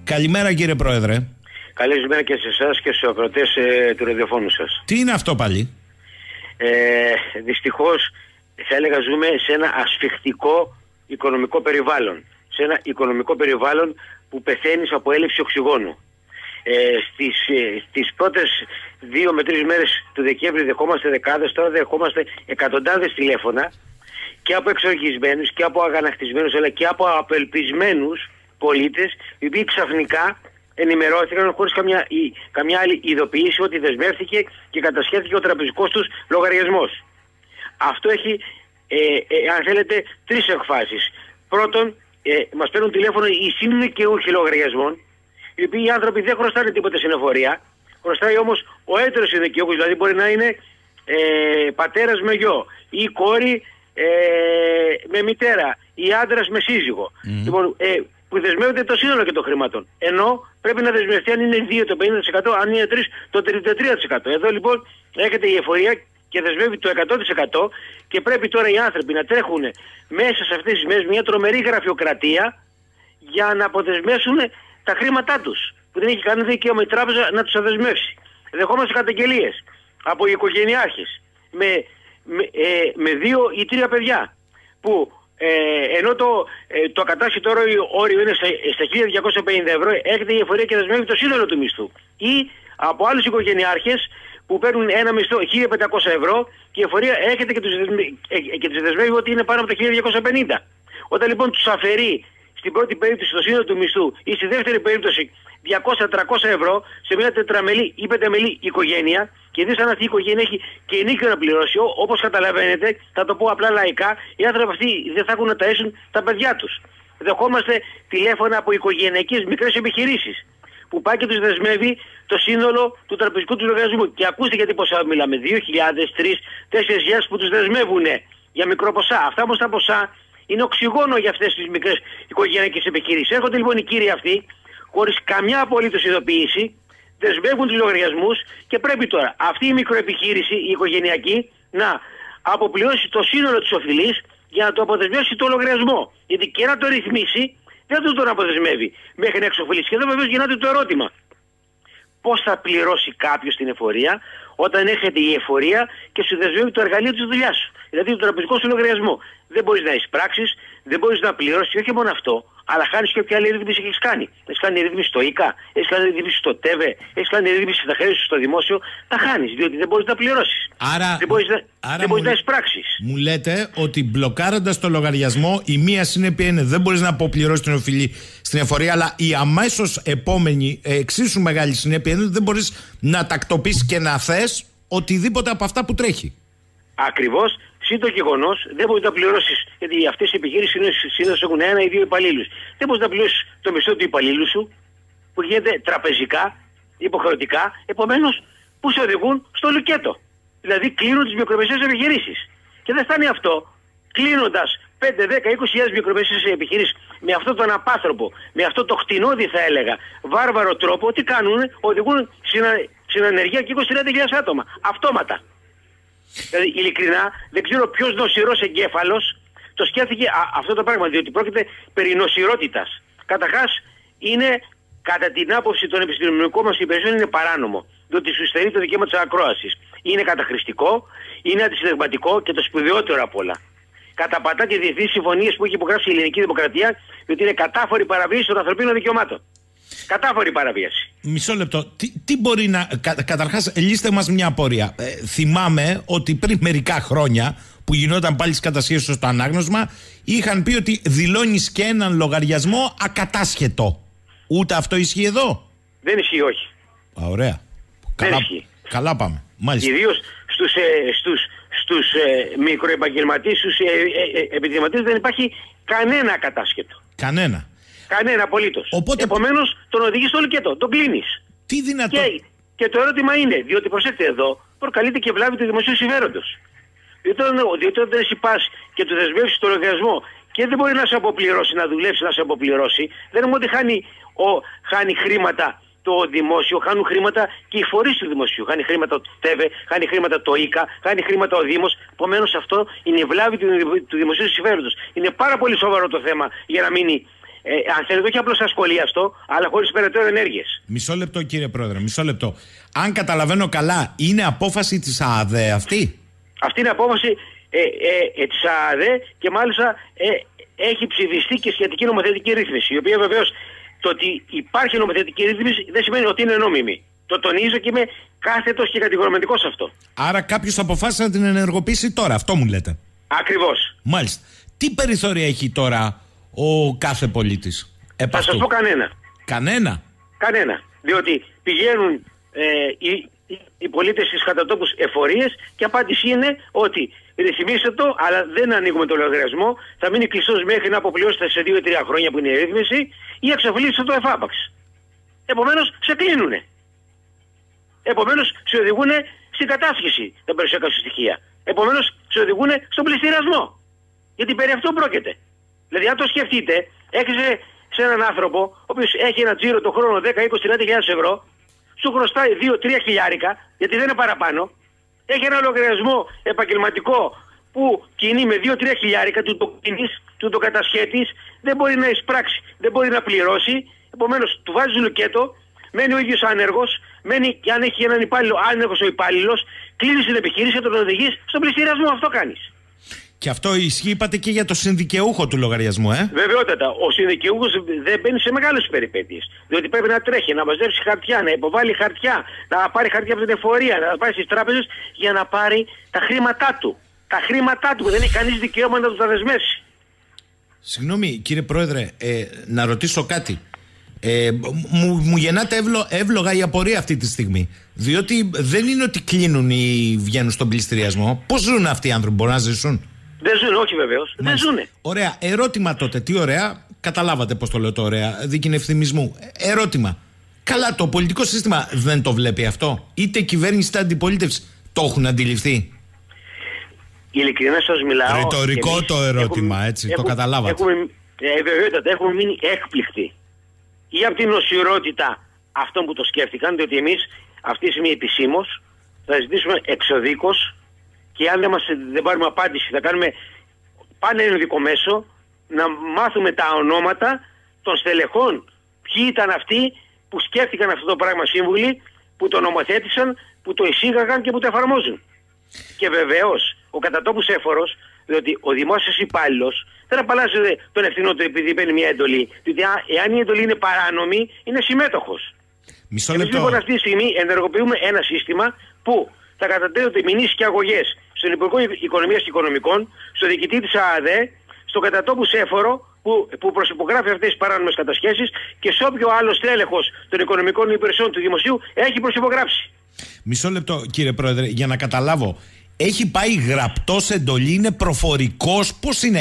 Καλημέρα κύριε Πρόεδρε. Καλημέρα και σε εσάς και στους ακροατές του ραδιοφώνου σας. Τι είναι αυτό πάλι? Δυστυχώς θα έλεγα ζούμε σε ένα ασφιχτικό οικονομικό περιβάλλον. Σε ένα οικονομικό περιβάλλον που πεθαίνεις από έλλειψη οξυγόνου. Στις πρώτες 2 με 3 μέρες του Δεκέμβρη δεχόμαστε δεκάδες, τώρα δεχόμαστε εκατοντάδες τηλέφωνα και από εξοργισμένους και από αγανακτισμένους αλλά και από απελπισμένους πολίτες, οι οποίοι ξαφνικά ενημερώθηκαν χωρίς καμιά άλλη ειδοποίηση ότι δεσμεύτηκε και κατασχέθηκε ο τραπεζικός τους λογαριασμός. Αυτό έχει, αν θέλετε, 3 εκφάσεις. Πρώτον, μας παίρνουν τηλέφωνο οι συνδικαιούχοι λογαριασμών, οι οποίοι οι άνθρωποι δεν χρωστάνε τίποτα στην εφορία, χρωστάει όμως ο έτερος συνδικαιούχος, δηλαδή μπορεί να είναι πατέρας με γιο ή κόρη με μητέρα ή άντρας με σύζυγο. Λοιπόν, που δεσμεύεται το σύνολο και των χρημάτων. Ενώ πρέπει να δεσμευτεί αν είναι 2 το 50%, αν είναι 3 το 33%. Εδώ λοιπόν έρχεται η εφορία και δεσμεύει το 100% και πρέπει τώρα οι άνθρωποι να τρέχουν μέσα σε αυτές τις μέρες μια τρομερή γραφειοκρατία για να αποδεσμεύσουν τα χρήματά τους, που δεν έχει κανένα δικαίωμα η τράπεζα να τους αδεσμεύσει. Δεχόμαστε καταγγελίες από οικογενειάρχες με 2 ή 3 παιδιά που ενώ το ακατάσχετο όριο είναι στα 1.250 ευρώ, έρχεται η εφορία και δεσμεύει το σύνολο του μισθού. Ή από άλλους οικογενειάρχες που παίρνουν ένα μισθό 1.500 ευρώ και η εφορία έρχεται και τους δεσμεύει ότι είναι πάνω από τα 1.250. Όταν λοιπόν τους αφαιρεί στην πρώτη περίπτωση το σύνολο του μισθού ή στη δεύτερη περίπτωση 200-300 ευρώ σε μια τετραμελή ή πενταμελή οικογένεια, και δεις αν αυτή η οικογένεια έχει και ενίκιο να πληρώσει, όπως καταλαβαίνετε, θα το πω απλά λαϊκά, οι άνθρωποι αυτοί δεν θα έχουν να ταΐσουν τα παιδιά τους. Δεχόμαστε τηλέφωνα από οικογενειακές μικρές επιχειρήσεις που πάει και τους δεσμεύει το σύνολο του τραπεζικού του λογαριασμού. Και ακούστε γιατί ποσά μιλάμε, 2.000, 3.000, 4.000 που τους δεσμεύουν για μικρό ποσά. Αυτά όμως τα ποσά είναι οξυγόνο για αυτές τις μικρές οικογενειακές επιχειρήσεις. Έρχονται λοιπόν οι κύριοι αυτοί, χωρίς καμιά απολύτως ειδοποίηση, δεσμεύουν τους λογαριασμούς και πρέπει τώρα αυτή η μικροεπιχείρηση, η οικογενειακή, να αποπληρώσει το σύνολο της οφειλής για να το αποδεσμεύσει το λογαριασμό. Γιατί και να το ρυθμίσει, δεν του τον αποδεσμεύει μέχρι να εξοφελήσει. Και εδώ βεβαίως γινάται το ερώτημα. Πώς θα πληρώσει κάποιος την εφορία όταν έρχεται η εφορία και σου δεσμεύει το εργαλείο της δουλειάς σου, δηλαδή το τραπεζικό σου λογαριασμό? Δεν μπορείς να εισπράξεις, δεν μπορείς να πληρώσεις, και όχι μόνο αυτό, αλλά χάνεις και όποια άλλη ρύθμιση έχεις κάνει. Έχεις κάνει ρύθμιση στο ΙΚΑ, έχεις κάνει ρύθμιση στο ΤΕΒΕ, έχεις κάνει ρύθμιση στα χρέη σου στο δημόσιο, τα χάνεις, διότι δεν μπορείς να πληρώσεις. Δεν μπορείς να εισπράξεις. Μου λέτε ότι μπλοκάροντας το λογαριασμό, η μία συνέπεια είναι δεν μπορείς να αποπληρώσεις την οφειλή στην εφορία, αλλά η αμέσως επόμενη εξίσου μεγάλη συνέπεια είναι ότι δεν μπορείς να τακτοποιήσεις και να θες οτιδήποτε από αυτά που τρέχει. Ακριβώς. Συν το γεγονός, δεν μπορείς να πληρώσεις, γιατί αυτές οι επιχείρησεις συνήθως έχουν 1 ή 2 υπαλλήλους. Δεν μπορείς να πληρώσεις το μισθό του υπαλλήλου σου, που γίνεται τραπεζικά, υποχρεωτικά, επομένως που σε οδηγούν στο λουκέτο. Δηλαδή κλείνουν τις μικρομεσαίες επιχειρήσεις. Και δεν φτάνει αυτό. Κλείνοντας 5, 10, 20.000 μικρομεσαίες επιχειρήσεις με αυτόν τον απάνθρωπο, με αυτό το κτηνώδη θα έλεγα, βάρβαρο τρόπο, τι κάνουν? Οδηγούν στην ανεργία και 20-30.000 άτομα. Αυτόματα. Δηλαδή, ειλικρινά, δεν ξέρω ποιος νοσηρός εγκέφαλος το σκέφτηκε αυτό το πράγμα, διότι πρόκειται περί νοσηρότητας. Καταρχάς, είναι, κατά την άποψη των επιστημονικών μας υπηρεσιών, είναι παράνομο, διότι σου στερεί το δικαίωμα της ακρόασης. Είναι καταχρηστικό, είναι αντισυνταγματικό και το σπουδαιότερο απ' όλα. Καταπατά τις διεθνείς συμφωνίες που έχει υπογράψει η ελληνική δημοκρατία, διότι είναι κατάφορη παραβίαση των ανθρωπίνων δικαιωμάτων. Κατάφορη παραβίαση. Μισό λεπτό. Τι μπορεί να. Καταρχάς, λύστε μας μια απορία. Θυμάμαι ότι πριν μερικά χρόνια, που γινόταν πάλι στις κατασχέσεις στο ανάγνωσμα, είχαν πει ότι δηλώνεις και έναν λογαριασμό ακατάσχετο. Ούτε αυτό ισχύει εδώ? Δεν ισχύει, όχι. Ωραία. Καλά πάμε. Μάλιστα. Ιδίως στους μικροεπαγγελματίες, στους επιχειρηματίες δεν υπάρχει κανένα ακατάσχετο. Κανένα. Κανένα απολύτως. Επομένως τον οδηγείς στο λουκέτο, τον κλείνεις. Τι δυνατό. Και το ερώτημα είναι, διότι προσέξτε εδώ, προκαλείται και βλάβη του δημοσίου συμφέροντος. Διότι όταν εσύ πας και του δεσμεύσεις το λογαριασμό και δεν μπορεί να σε αποπληρώσει, να δουλέψει, να σε αποπληρώσει, δεν είναι ότι χάνει χρήματα το δημόσιο, χάνουν χρήματα και οι φορείς του δημοσίου. Χάνει χρήματα το ΤΕΒΕ, χάνει χρήματα το ΙΚΑ, χάνει χρήματα ο Δήμος. Επομένως αυτό είναι η βλάβη του δημοσίου συμφέροντος. Είναι πάρα πολύ σοβαρό το θέμα για να μείνει αν θέλετε, όχι απλώς ασχολίαστο, αλλά χωρίς περαιτέρω ενέργειες. Μισό λεπτό, κύριε Πρόεδρε, μισό λεπτό. Αν καταλαβαίνω καλά, είναι απόφαση της ΑΑΔΕ αυτή? Αυτή είναι απόφαση της ΑΑΔΕ και μάλιστα έχει ψηφιστεί και σχετική νομοθετική ρύθμιση. Η οποία βεβαίως το ότι υπάρχει νομοθετική ρύθμιση δεν σημαίνει ότι είναι νόμιμη. Το τονίζω και είμαι κάθετος και κατηγορηματικός σε αυτό. Άρα κάποιος αποφάσισε να την ενεργοποιήσει τώρα, αυτό μου λέτε? Ακριβώς. Μάλιστα. Τι περιθώρια έχει τώρα ο κάθε πολίτης? Θα σας πω κανένα. Κανένα. Διότι πηγαίνουν οι πολίτες στις κατατόπους εφορίες και απάντηση είναι ότι ρυθμίστε το, αλλά δεν ανοίγουμε το λογαριασμό, θα μείνει κλειστός μέχρι να αποπληρώσετε σε 2-3 χρόνια που είναι η ρύθμιση, ή εξαφλίστε το εφάπαξ. Επομένως σε κλείνουνε. Επομένως σε οδηγούν στην κατάσχεση τα περιουσιακά σου στοιχεία. Επομένως σε οδηγούν στον πληστηριασμό. Γιατί περί αυτού πρόκειται. Δηλαδή αν το σκεφτείτε, έχεις σε έναν άνθρωπο ο οποίος έχει ένα τζίρο το χρόνο 10, 20, 30.000 ευρώ, σου χρωστάει 2-3 χιλιάρικα, γιατί δεν είναι παραπάνω, έχει ένα λογαριασμό επαγγελματικό που κινεί με 2-3 χιλιάρικα, του το κινείς, του το κατασχέτεις, δεν μπορεί να εισπράξει, δεν μπορεί να πληρώσει, επομένως του βάζει λουκέτο, μένει ο ίδιος άνεργος, μένει και αν έχει έναν υπάλληλο άνεργος ο υπάλληλος, κλείνεις την επιχείρηση και τον οδηγείς στον πληστηριασμό. Αυτό κάνεις. Και αυτό ισχύει, είπατε, και για το συνδικαιούχο του λογαριασμού, Βεβαιότατα. Ο συνδικαιούχος δεν μπαίνει σε μεγάλες περιπέτειες. Διότι πρέπει να τρέχει, να μαζέψει χαρτιά, να υποβάλει χαρτιά, να πάρει χαρτιά από την εφορία, να πάει στις τράπεζες για να πάρει τα χρήματά του. Τα χρήματά του που δεν έχει κανείς δικαίωμα να του τα δεσμεύσει. Συγγνώμη, κύριε Πρόεδρε, να ρωτήσω κάτι. Μου γεννάται εύλογα η απορία αυτή τη στιγμή. Διότι δεν είναι ότι κλείνουν ή βγαίνουν στον πληστηριασμό. Πώς ζουν αυτοί οι άνθρωποι, μπορούν να ζήσουν? Δεν ζουν, όχι βεβαίως. Δεν ζουνε. Ωραία. Ερώτημα τότε. Τι ωραία. Καταλάβατε πώς το λέω το ωραία. Δίκη ευθυμισμού. Ερώτημα. Καλά, το πολιτικό σύστημα δεν το βλέπει αυτό? Είτε κυβέρνηση είτε αντιπολίτευση το έχουν αντιληφθεί? Ειλικρινά σας μιλάω. Ρητορικό το ερώτημα, έτσι. Το καταλάβατε. Έχουμε μείνει έκπληκτοι. Ή από την οσιρότητα αυτών που το σκέφτηκαν, διότι εμείς αυτή τη στιγμή επισήμως θα ζητήσουμε εξοδίκως και αν δεν πάρουμε απάντηση θα κάνουμε πανελλαδικό μέσο να μάθουμε τα ονόματα των στελεχών, ποιοι ήταν αυτοί που σκέφτηκαν αυτό το πράγμα σύμβουλοι, που το νομοθέτησαν, που το εισήγαγαν και που το εφαρμόζουν. Και βεβαίως ο κατατόπους έφορος, διότι ο δημόσιος υπάλληλος δεν απαλλάσσεται τον ευθυνό του επειδή παίρνει μια εντολή. Διότι εάν η εντολή είναι παράνομη, είναι συμμέτοχος. Εμείς λοιπόν αυτή τη στιγμή ενεργοποιούμε ένα σύστημα που θα κατατέθονται μηνύσεις και αγωγές στον Υπουργό Οικονομίας και Οικονομικών, στον διοικητή της ΑΑΔΕ, στον κατατόπους έφορο που προσυπογράφει αυτές τις παράνομες κατασχέσεις και σε όποιο άλλο στέλεχος των οικονομικών υπηρεσιών του Δημοσίου έχει προσυπογράψει. Μισό λεπτό, κύριε Πρόεδρε, για να καταλάβω. Έχει πάει γραπτός εντολή, είναι προφορικός, πώς είναι?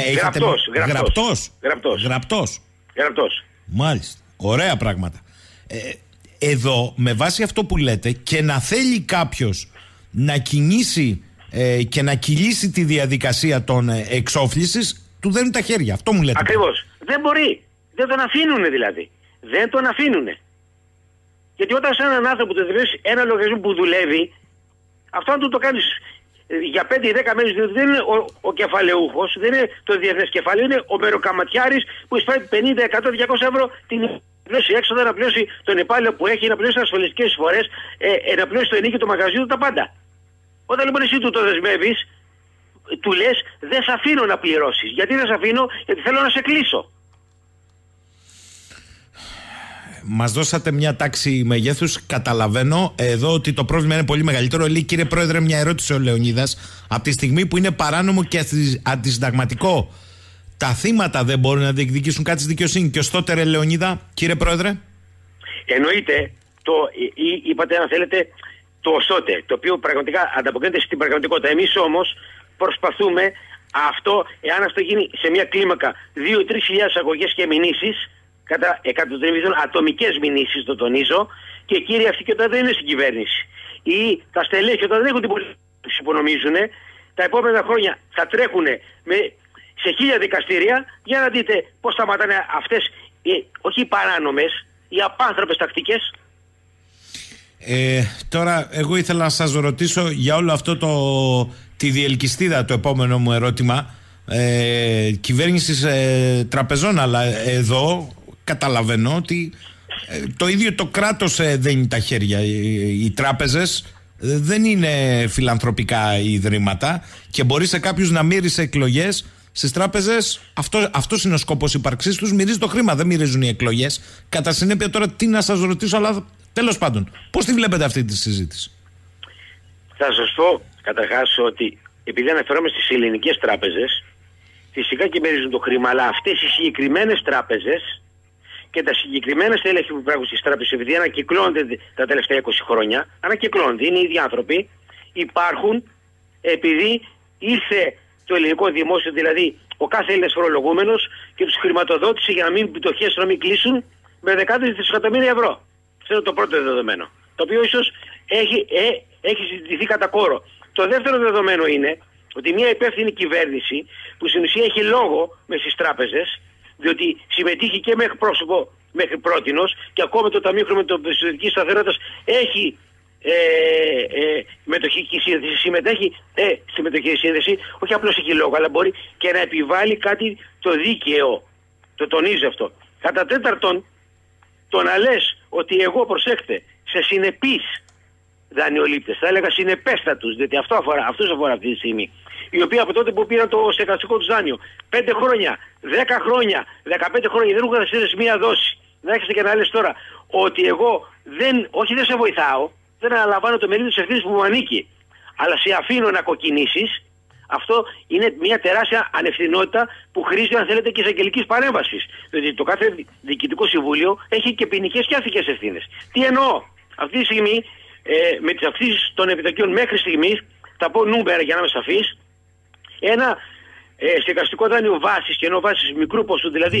Γραπτός. Μάλιστα, ωραία πράγματα. Εδώ, με βάση αυτό που λέτε, και να θέλει κάποιος να κινήσει και να κυλήσει τη διαδικασία των εξόφλησης, του δένουν τα χέρια. Αυτό μου λέτε. Ακριβώς. Δεν μπορεί. Δεν τον αφήνουνε δηλαδή. Δεν τον αφήνουνε. Γιατί όταν σε έναν άνθρωπο του δίνεις ένα λογαριασμό που δουλεύει, αυτό αν του το κάνεις για 5 ή 10 μέρες, διότι δεν είναι ο κεφαλαιούχος, δεν είναι το διεθνές κεφάλαιο, είναι ο μεροκαματιάρης που εισφέρει 50, 100, 200 ευρώ την πληρώσει έξοδα, να πληρώσει τον υπάλληλο που έχει, να πληρώσει ασφαλιστικές εισφορές, να πληρώσει το ενίκιο του μαγαζιού, τα πάντα. Όταν λοιπόν εσύ του το δεσμεύεις, του λες δεν σε αφήνω να πληρώσεις. Γιατί δεν σε αφήνω? Γιατί θέλω να σε κλείσω. Μας δώσατε μια τάξη μεγέθους. Καταλαβαίνω εδώ ότι το πρόβλημα είναι πολύ μεγαλύτερο. Λέει, κύριε Πρόεδρε, μια ερώτηση ο Λεωνίδας. Από τη στιγμή που είναι παράνομο και αντισυνταγματικό, τα θύματα δεν μπορούν να διεκδικήσουν κάτι στη δικαιοσύνη? Και ως τότε, Λεωνίδα, κύριε Πρόεδρε. Εννοείται, είπατε αν θέλετε, το ωστότε, το οποίο πραγματικά ανταποκρίνεται στην πραγματικότητα. Εμείς όμως προσπαθούμε αυτό, εάν αυτό γίνει σε μια κλίμακα 2-3 χιλιάδες αγωγές και μηνύσεις, κατά εκατοντριβίζων ατομικές μηνύσεις, το τονίζω, και κύριοι αυτοί και όταν δεν είναι στην κυβέρνηση ή τα στελέχη όταν δεν έχουν την πολιτική που νομίζουν, τα επόμενα χρόνια θα τρέχουν σε 1000 δικαστήρια για να δείτε πώς σταματάνε αυτές όχι οι παράνομες, οι απάνθρωπες τακτικές. Τώρα εγώ ήθελα να σας ρωτήσω για όλο αυτό τη διελκυστίδα, το επόμενο μου ερώτημα. κυβέρνησης τραπεζών, αλλά εδώ καταλαβαίνω ότι το ίδιο το κράτος δένει τα χέρια. Οι τράπεζες δεν είναι φιλανθρωπικά ιδρύματα και μπορεί σε κάποιους να μύρισε εκλογές. Στις τράπεζες αυτός είναι ο σκοπός ύπαρξής τους. Μυρίζει το χρήμα, δεν μυρίζουν οι εκλογές. Κατά συνέπεια, τώρα τι να σας ρωτήσω, αλλά τέλος πάντων, πώς τη βλέπετε αυτή τη συζήτηση? Θα σας πω καταρχάς ότι επειδή αναφερόμαστε στις ελληνικές τράπεζες, φυσικά και μυρίζουν το χρήμα, αλλά αυτές οι συγκεκριμένες τράπεζες και τα συγκεκριμένα στελέχη που υπάρχουν στις τράπεζες, επειδή ανακυκλώνονται τα τελευταία 20 χρόνια, ανακυκλώνονται, είναι οι ίδιοι άνθρωποι, υπάρχουν επειδή ήρθε το ελληνικό δημόσιο, δηλαδή ο κάθε Έλληνας φορολογούμενος, και τους χρηματοδότησε για να μην πτωχές, να μην κλείσουν με δεκάδες δισεκατομμύρια ευρώ. Αυτό είναι το πρώτο δεδομένο, το οποίο ίσως έχει συζητηθεί κατά κόρο. Το δεύτερο δεδομένο είναι ότι μια υπεύθυνη κυβέρνηση που στην ουσία έχει λόγο μες στις τράπεζες, διότι συμμετείχε και με εκπρόσωπο μέχρι πρότινος και ακόμα το Ταμείο Χρηματοπιστωτικής Σταθερότητας έχει μετοχική σύνδεση, συμμετέχει στη μετοχική σύνδεση, όχι απλώς έχει λόγο, αλλά μπορεί και να επιβάλλει κάτι το δίκαιο. Το τονίζω αυτό. Κατά τέταρτον, το να λες ότι εγώ, προσέχτε, σε συνεπείς δανειολήπτες, θα έλεγα συνεπέστατους, διότι αυτούς αφορά αυτή τη στιγμή, οι οποίοι από τότε που πήραν το στεγαστικό τους δάνειο 5 χρόνια, 10 χρόνια, 15 χρόνια δεν έχουν καταστήσει μία δόση. Να έχετε και να λες τώρα ότι εγώ δεν σε βοηθάω, δεν αναλαμβάνω το μερίδιο της ευθύνης που μου ανήκει, αλλά σε αφήνω να κοκκινήσεις. Αυτό είναι μια τεράστια ανευθυνότητα που χρήζει, αν θέλετε, και εισαγγελικής παρέμβασης. Δηλαδή το κάθε διοικητικό συμβούλιο έχει και ποινικές και αστικές ευθύνες. Τι εννοώ? Αυτή τη στιγμή με τις αυξήσεις των επιτοκίων μέχρι στιγμής, θα πω νούμερα για να είμαι σαφής, ένα στεγαστικό δάνειο βάσης, και ενώ βάσης μικρού ποσού, δηλαδή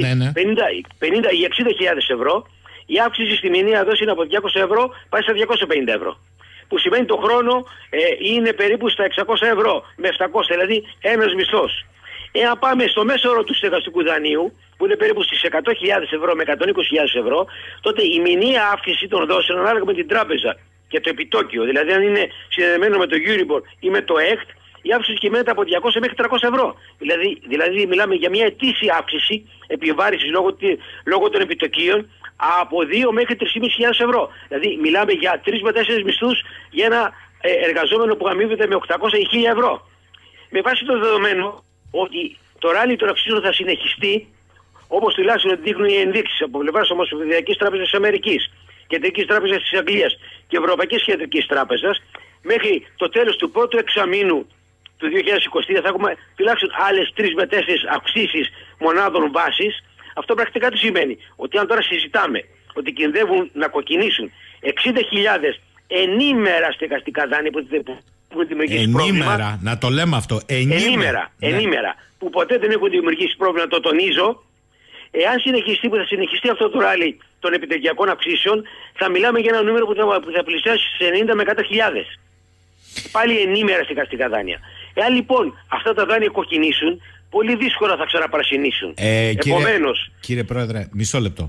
50 ή 60.000 ευρώ, η αύξηση στη μηνιαία δόση είναι από 200 ευρώ πάει στα 250 ευρώ. Που σημαίνει το χρόνο είναι περίπου στα 600 ευρώ με 700, δηλαδή ένας μισθός. Εάν πάμε στο μέσο όρο του στεγαστικού δανείου, που είναι περίπου στις 100.000 ευρώ με 120.000 ευρώ, τότε η μηνιαία αύξηση των δόσεων ανάλογα με την τράπεζα και το επιτόκιο, δηλαδή αν είναι συνδεδεμένο με το Euribor ή με το ΕΚΤ, η αύξηση κυμαίνεται από 200 μέχρι 300 ευρώ. Δηλαδή μιλάμε για μια ετήσια αύξηση επιβάρησης λόγω των επιτοκίων από 2 μέχρι 3.500 ευρώ. Δηλαδή μιλάμε για 3 με 4 μισθούς για ένα εργαζόμενο που αμείβεται με 800 ή 1.000 ευρώ. Με βάση το δεδομένο ότι το ράλι των αξιών θα συνεχιστεί, όπως τουλάχιστον δείχνουν οι ενδείξεις από πλευράς Ομοσπονδιακής Τράπεζας της Αμερικής, Κεντρικής Τράπεζας της Αγγλίας και Ευρωπαϊκής Κεντρικής Τράπεζας, μέχρι το τέλος του πρώτου εξαμήνου του 2023 θα έχουμε τουλάχιστον άλλες 3 με 4 αυξήσεις μονάδων βάσης. Αυτό πρακτικά τι σημαίνει? Ότι αν τώρα συζητάμε ότι κινδυνεύουν να κοκκινήσουν 60.000 ενήμερα στεγαστικά δάνεια που έχουν δημιουργήσει πρόβλημα. Ενήμερα, να το λέμε αυτό. Ενήμερα, που ποτέ δεν έχουν δημιουργήσει πρόβλημα, το τονίζω. Εάν συνεχιστεί, που θα συνεχιστεί αυτό το ράλι των επιτοκιακών αυξήσεων, θα μιλάμε για ένα νούμερο που θα πλησιάσει στις 90 με 100.000. Πάλι ενήμερα στεγαστικά δάνεια. Εάν λοιπόν αυτά τα δάνεια κοκκινήσουν, πολύ δύσκολα θα ξαναπρασινίσουν. Επομένως. Κύριε Πρόεδρε, μισό λεπτό.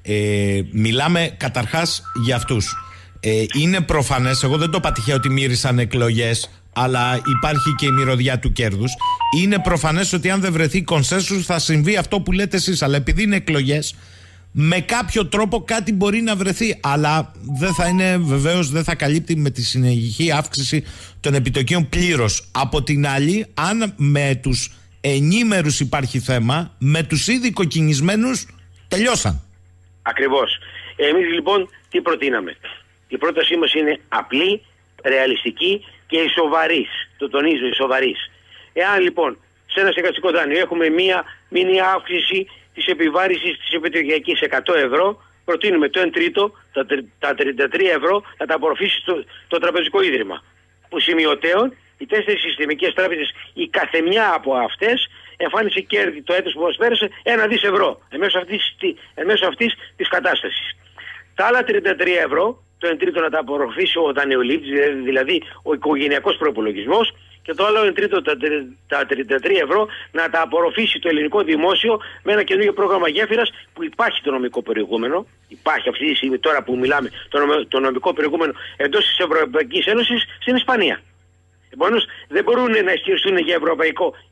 Μιλάμε καταρχάς για αυτούς. Είναι προφανές, εγώ δεν το είπα τυχαία ότι μύρισαν εκλογές, αλλά υπάρχει και η μυρωδιά του κέρδους. Είναι προφανές ότι αν δεν βρεθεί κονσένσους θα συμβεί αυτό που λέτε εσείς. Αλλά επειδή είναι εκλογές, με κάποιο τρόπο κάτι μπορεί να βρεθεί. Αλλά δεν θα είναι, βεβαίως, δεν θα καλύπτει με τη συνεχή αύξηση των επιτοκίων πλήρως. Από την άλλη, αν με τους ενήμερους υπάρχει θέμα, με τους ήδη κοκκινισμένους τελειώσαν. Ακριβώς. Εμείς λοιπόν τι προτείναμε? Η πρότασή μας είναι απλή, ρεαλιστική και ισοβαρής. Το τονίζω, ισοβαρής. Εάν λοιπόν σε ένα στεγαστικό δάνειο έχουμε μία μηνιαία αύξηση της επιβάρησης της επιτοκιακής 100 ευρώ, προτείνουμε το 1 τρίτο, τα 33 ευρώ, να τα απορροφήσει το τραπεζικό ίδρυμα. Που σημειωτέων οι 4 συστημικές τράπεζες, η καθεμιά από αυτές, εμφάνισε κέρδη το έτος που μας πέρασε 1 δις ευρώ εμέσω αυτής της κατάστασης. Τα άλλα 33 ευρώ, το 1 τρίτο να τα απορροφήσει ο δανειολήπτης, δηλαδή ο οικογενειακός προϋπολογισμός, και το άλλο 1 τρίτο, τα 33 ευρώ, να τα απορροφήσει το ελληνικό δημόσιο με ένα καινούργιο πρόγραμμα γέφυρας που υπάρχει το νομικό περιεχόμενο. Υπάρχει αυτή τη στιγμή, τώρα που μιλάμε, το νομικό περιεχόμενο εντός της Ευρωπαϊκής Ένωσης στην Ισπανία. Επομένως δεν μπορούν να ισχυριστούν για ευρωπαϊκό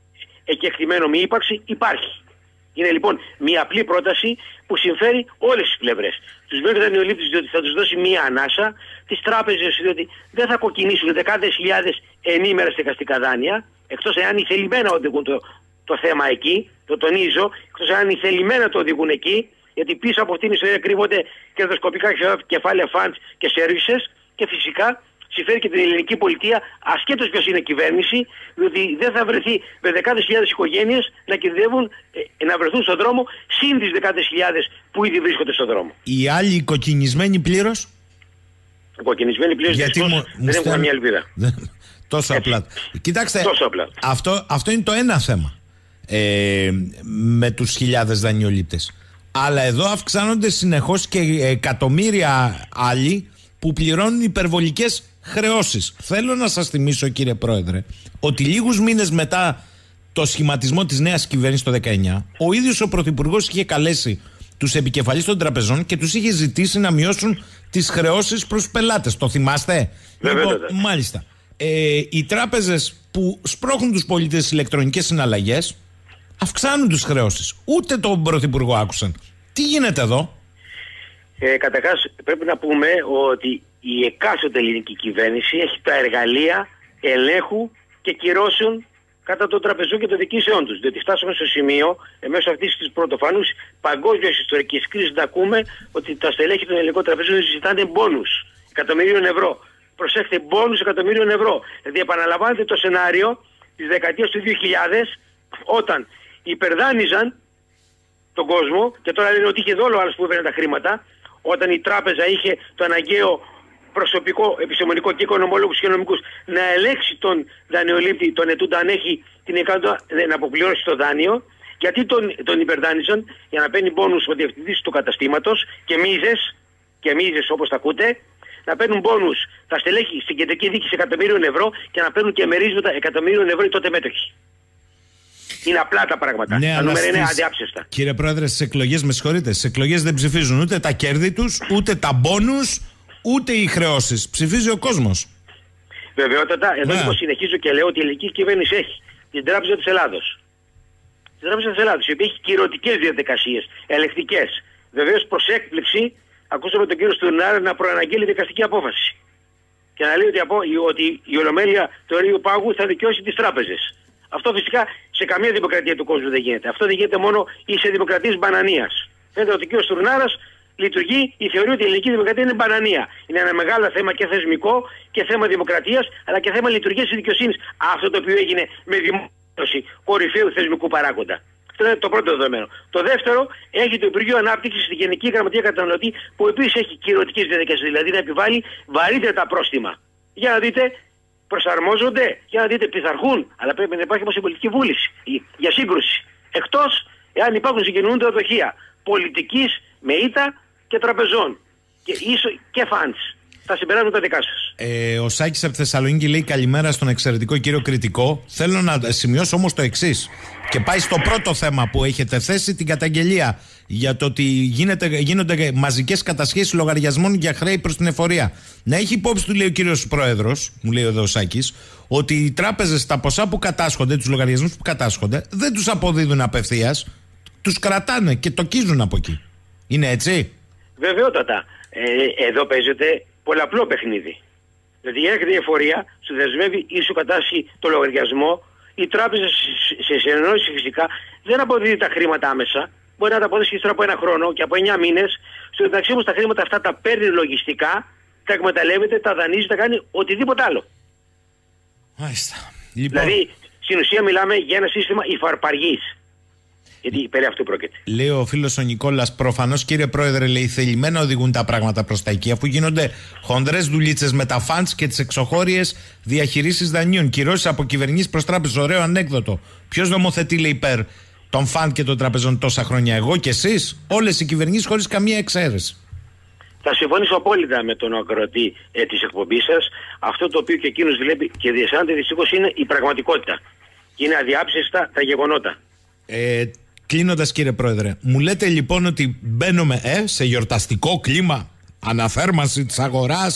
εκεκτημένο μη ύπαρξη, υπάρχει. Είναι λοιπόν μια απλή πρόταση που συμφέρει όλες τις πλευρές. Τους βέβαιους δανειολήπτες διότι θα τους δώσει μια ανάσα, τις τράπεζες διότι δεν θα κοκκινήσουν δεκάδες χιλιάδες ενήμερα στεγαστικά δάνεια, εκτός εάν οι θελημένα οδηγούν το θέμα εκεί, το τονίζω, εκτός εάν οι θελημένα το οδηγούν εκεί, γιατί πίσω από αυτήν την ιστορία κρύβονται κερδοσκοπικά κεφάλαια funds και services και φυσικά συμφέρει και την ελληνική πολιτεία, ασχέτως ποιος είναι κυβέρνηση, διότι δεν θα βρεθεί με δεκάδες χιλιάδες οικογένειες να κινδυνεύουν να βρεθούν στον δρόμο, συν τις δεκάδες χιλιάδες που ήδη βρίσκονται στον δρόμο. Οι άλλοι κοκκινισμένοι πλήρως. Κοκκινισμένοι πλήρως δεν έχουν καμία ελπίδα. Τόσο απλά. Κοιτάξτε, τόσο απλά. Αυτό είναι το ένα θέμα με τους χιλιάδες δανειολήπτες. Αλλά εδώ αυξάνονται συνεχώς και εκατομμύρια άλλοι που πληρώνουν υπερβολικές χρεώσεις. Θέλω να σας θυμίσω, κύριε Πρόεδρε, ότι λίγους μήνες μετά το σχηματισμό της νέας κυβέρνησης το 19, ο ίδιος ο Πρωθυπουργός είχε καλέσει τους επικεφαλείς των τραπεζών και τους είχε ζητήσει να μειώσουν τις χρεώσεις προς πελάτες. Το θυμάστε? Λοιπόν, μάλιστα. Οι τράπεζες που σπρώχνουν τους πολίτες στις ηλεκτρονικές συναλλαγές αυξάνουν τις χρεώσεις. Ούτε τον Πρωθυπουργό άκουσαν. Τι γίνεται εδώ? Καταρχάς πρέπει να πούμε ότι η εκάστοτε ελληνική κυβέρνηση έχει τα εργαλεία ελέγχου και κυρώσεων κατά των τραπεζών και των διοικήσεών τους. Διότι φτάσαμε στο σημείο, μέσω αυτής της πρωτοφανούς παγκόσμιας ιστορικής κρίσης, να ακούμε ότι τα στελέχη των ελληνικών τραπεζών ζητάνε μπόνους εκατομμυρίων ευρώ. Προσέξτε, μπόνους εκατομμυρίων ευρώ. Δηλαδή επαναλαμβάνεται το σενάριο της δεκαετίας του 2000, όταν υπερδάνιζαν τον κόσμο, και τώρα λένε ότι είχε δόλο άλλος που έπαιρνε τα χρήματα, όταν η τράπεζα είχε το αναγκαίο προσωπικό, επιστημονικό και οικονομολόγους και νομικούς να ελέγξει τον δανειολήπτη, τον ετούντα, αν έχει την ικανότητα να αποπληρώσει το δάνειο. Γιατί τον υπερδάνιζαν? Για να παίρνει μπόνους ο διευθυντής του καταστήματος και μίζες όπως τα ακούτε, να παίρνουν μπόνους τα στελέχη στην κεντρική διοίκηση εκατομμύριων ευρώ και να παίρνουν και μερίσματα εκατομμύριων ευρώ οι τότε μέτοχοι. Είναι απλά τα πράγματα. Ναι, τα νούμερα είναι αδιάψεστα. Κύριε Πρόεδρε, στις εκλογές, με συγχωρείτε, στις εκλογές δεν ψηφίζουν ούτε τα κέρδη τους, ούτε τα μπόνους, ούτε οι χρεώσεις. Ψηφίζει ο κόσμος. Βεβαιότατα, εδώ λοιπόν συνεχίζω και λέω ότι η ελληνική κυβέρνηση έχει την Τράπεζα της Ελλάδος. Την Τράπεζα της Ελλάδος, η οποία έχει κυρωτικές διαδικασίες, ελεκτικές. Βεβαίως, προς έκπληξη, ακούσαμε τον κύριο Στουρνάρα να προαναγγείλει δικαστική απόφαση. Και να λέει ότι η Ολομέλεια του Αιγαίου Πάγου θα δικαιώσει τις τράπεζες. Αυτό φυσικά σε καμία δημοκρατία του κόσμου δεν γίνεται. Αυτό δεν γίνεται μόνο σε δημοκρατίες μπανανίας. Φαίνεται ότι ο κ. Στουρνάρας λειτουργεί ή θεωρεί ότι η ελληνική δημοκρατία είναι μπανανία. Είναι ένα μεγάλο θέμα και θεσμικό και θέμα δημοκρατίας, αλλά και θέμα λειτουργίας της δικαιοσύνης. Αυτό το οποίο έγινε με δημόσιευση κορυφαίου θεσμικού παράγοντα. Αυτό είναι το πρώτο δεδομένο. Το δεύτερο, έχει το Υπουργείο Ανάπτυξης στη Γενική Γραμματεία Καταναλωτή, που επίσης έχει κυρωτικές διαδικασίες, δηλαδή να επιβάλλει βαρύτερα πρόστιμα. Για να δείτε, προσαρμόζονται, για να δείτε, πειθαρχούν, αλλά πρέπει να υπάρχει όμως η πολιτική βούληση για σύγκρουση. Εκτός εάν υπάρχουν συγκοινωνούντα δοχεία πολιτικής με ήττα και τραπεζών και φαντς. Τα συμπεράσματα τα δικά σας. Ο Σάκης από Θεσσαλονίκη λέει καλημέρα στον εξαιρετικό κύριο κριτικό. Θέλω να σημειώσω όμως το εξής. Και πάει στο πρώτο θέμα που έχετε θέσει, την καταγγελία για το ότι γίνονται μαζικές κατασχέσεις λογαριασμών για χρέη προς την εφορία. Να έχει υπόψη του, λέει ο κύριος Πρόεδρος, μου λέει εδώ ο Σάκης, ότι οι τράπεζες τα ποσά που κατάσχονται, τους λογαριασμούς που κατάσχονται, δεν τους αποδίδουν απευθείας, τους κρατάνε και τοκίζουν από εκεί. Είναι έτσι? Βεβαιότατα. Εδώ παίζεται πολλαπλό παιχνίδι. Δηλαδή έρχεται η εφορία, σου δεσμεύει ή σου κατάσχει το λογαριασμό. Η τράπεζα σε συνεννόηση φυσικά δεν αποδίδει τα χρήματα άμεσα. Μπορεί να τα αποδώσει ύστερα από 1 χρόνο και από 9 μήνες. Στο μεταξύ όμως τα χρήματα αυτά τα παίρνει λογιστικά, τα εκμεταλλεύεται, τα δανείζει, τα κάνει οτιδήποτε άλλο. Μάλιστα. Λοιπόν. Δηλαδή στην ουσία μιλάμε για ένα σύστημα υφαρπαργής. Γιατί περί αυτού πρόκειται. Λέει ο φίλος ο Νικόλας, προφανώς κύριε Πρόεδρε, λέει, θελημένα οδηγούν τα πράγματα προς τα εκεί, αφού γίνονται χονδρές δουλίτσες με τα φαντς και τις εξωχώριες διαχειρήσεις δανείων. Κυρώσεις από κυβερνήσεις προς τράπεζες. Ωραίο ανέκδοτο. Ποιος νομοθετεί, λέει, υπέρ των φαντ και των τραπεζών τόσα χρόνια? Εγώ και εσείς? Όλες οι κυβερνήσεις χωρίς καμία εξαίρεση. Θα συμφωνήσω απόλυτα με τον ακροατή της εκπομπής σας. Αυτό το οποίο και εκείνος βλέπει και διαισθάνεται δυστυχώς είναι η πραγματικότητα. Και είναι αδιάψεστα τα γεγονότα. Κλείνοντας, κύριε Πρόεδρε, μου λέτε λοιπόν ότι μπαίνουμε σε γιορταστικό κλίμα, αναθέρμανση της αγοράς, τα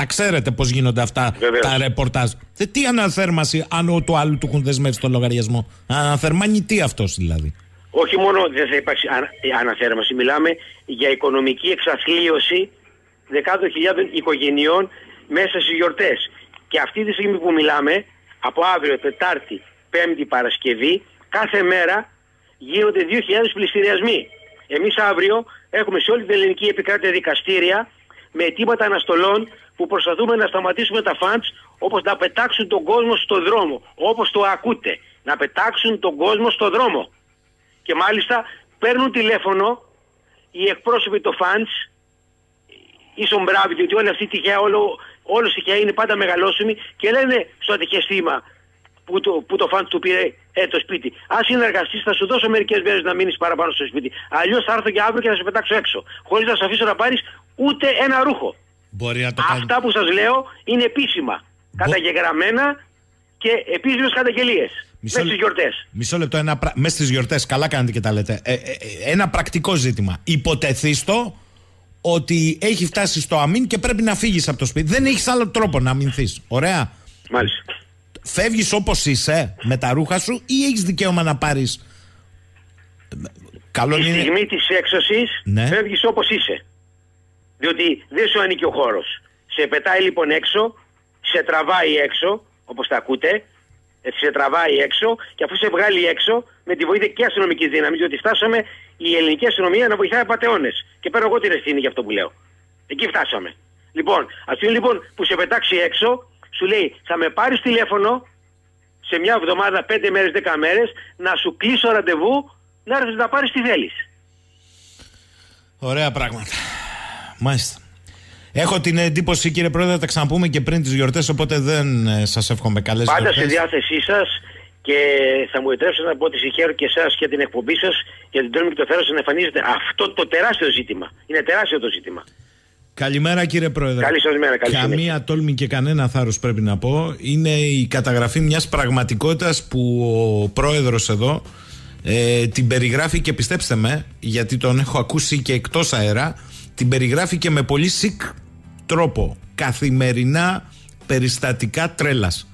Τα ξέρετε πώς γίνονται αυτά τα ρεπορτάζ. Τι αναθέρμανση, αν του άλλου του έχουν δεσμεύσει το λογαριασμό. Αναθερμάνει τι αυτός δηλαδή. Όχι μόνο δεν θα υπάρξει αναθέρμανση, μιλάμε για οικονομική εξαθλίωση δεκάδων χιλιάδων οικογενειών μέσα στις γιορτές. Και αυτή τη στιγμή που μιλάμε, από αύριο, Τετάρτη, Πέμπτη, Παρασκευή, κάθε μέρα γίνονται 2.000 πληστηριασμοί. Εμείς αύριο έχουμε σε όλη την ελληνική επικράτεια δικαστήρια με αιτήματα αναστολών που προσπαθούμε να σταματήσουμε τα φαντς, όπως να πετάξουν τον κόσμο στο δρόμο, όπως το ακούτε, να πετάξουν τον κόσμο στο δρόμο. Και μάλιστα παίρνουν τηλέφωνο οι εκπρόσωποι των φαντς, ίσον μπράβοι, διότι όλοι αυτοί τυχαία, όλος τυχαία είναι πάντα μεγαλόσωμοι και λένε στο ατυχές θύμα που το φαντς του πήρε το σπίτι. Αν συνεργαστείς θα σου δώσω μερικές μέρες να μείνεις παραπάνω στο σπίτι. Αλλιώς θα έρθω και αύριο και θα σε πετάξω έξω. Χωρίς να σε αφήσω να πάρεις ούτε ένα ρούχο. Αυτά που σας λέω είναι επίσημα. Καταγεγραμμένα και επίσημες καταγγελίες. Μέσα στις γιορτές. Μισό λεπτό, μέσα στις γιορτές, καλά κάνετε και τα λέτε. Ένα πρακτικό ζήτημα. Υποτεθείς ότι έχει φτάσει στο αμήν και πρέπει να φύγεις από το σπίτι. Δεν έχεις άλλο τρόπο να αμυνθείς. Ωραία. Μάλιστα. Φεύγεις όπως είσαι με τα ρούχα σου ή έχεις δικαίωμα να πάρεις. Τη στιγμή της έξωσης φεύγεις όπως είσαι. Διότι δεν σου ανήκει ο χώρος. Σε πετάει λοιπόν έξω, σε τραβάει έξω, όπως τα ακούτε, σε τραβάει έξω και αφού σε βγάλει έξω με τη βοήθεια και αστυνομικής δύναμης, διότι φτάσαμε η ελληνική αστυνομία να βοηθάει απατεώνες. Και παίρνω εγώ την ευθύνη για αυτό που λέω. Εκεί φτάσαμε. Λοιπόν, αυτοί λοιπόν που σε πετάξει έξω, σου λέει θα με πάρεις τηλέφωνο σε μια εβδομάδα, 5 μέρες, 10 μέρες, να σου κλείσω ραντεβού, να έρθεις να πάρεις τι θέλεις. Ωραία πράγματα. Μάλιστα. Έχω την εντύπωση, κύριε Πρόεδρε, θα τα ξαναπούμε και πριν τις γιορτές, οπότε δεν σας εύχομαι καλές γιορτές. Πάντα στη διάθεσή σας και θα μου επιτρέψετε να πω ότι συγχαίρω και εσάς και την εκπομπή σας για την τόλμη και το θάρρος να εμφανίζεται αυτό το τεράστιο ζήτημα. Είναι τεράστιο το ζήτημα. Καλημέρα κύριε Πρόεδρε. Καλή σας μέρα. Καμία τόλμη και κανένα θάρρος πρέπει να πω. Είναι η καταγραφή μιας πραγματικότητας που ο Πρόεδρος εδώ την περιγράφει και πιστέψτε με, γιατί τον έχω ακούσει και εκτός αέρα, την περιγράφει και με πολύ σικ τρόπο. Καθημερινά περιστατικά τρέλας.